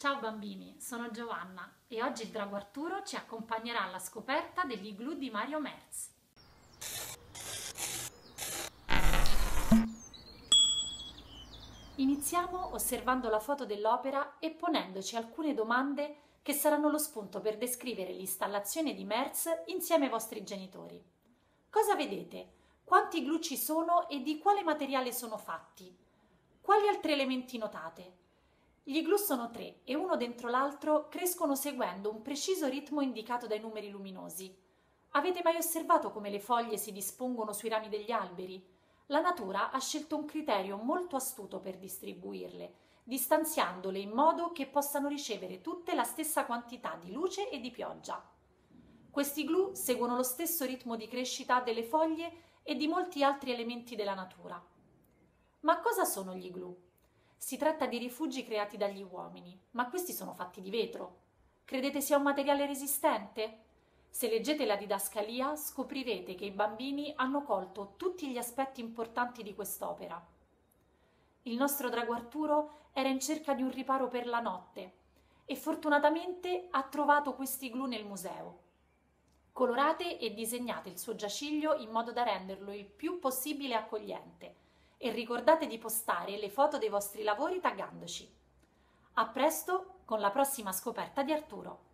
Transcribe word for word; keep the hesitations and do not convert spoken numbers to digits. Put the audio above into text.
Ciao bambini, sono Giovanna e oggi il drago Arturo ci accompagnerà alla scoperta degli igloo di Mario Merz. Iniziamo osservando la foto dell'opera e ponendoci alcune domande che saranno lo spunto per descrivere l'installazione di Merz insieme ai vostri genitori. Cosa vedete? Quanti igloo ci sono e di quale materiale sono fatti? Quali altri elementi notate? Gli igloo sono tre e uno dentro l'altro crescono seguendo un preciso ritmo indicato dai numeri luminosi. Avete mai osservato come le foglie si dispongono sui rami degli alberi? La natura ha scelto un criterio molto astuto per distribuirle, distanziandole in modo che possano ricevere tutte la stessa quantità di luce e di pioggia. Questi igloo seguono lo stesso ritmo di crescita delle foglie e di molti altri elementi della natura. Ma cosa sono gli igloo? Si tratta di rifugi creati dagli uomini, ma questi sono fatti di vetro. Credete sia un materiale resistente? Se leggete la didascalia scoprirete che i bambini hanno colto tutti gli aspetti importanti di quest'opera. Il nostro drago Arturo era in cerca di un riparo per la notte e fortunatamente ha trovato questi igloo nel museo. Colorate e disegnate il suo giaciglio in modo da renderlo il più possibile accogliente. E ricordate di postare le foto dei vostri lavori taggandoci. A presto con la prossima scoperta di Arturo!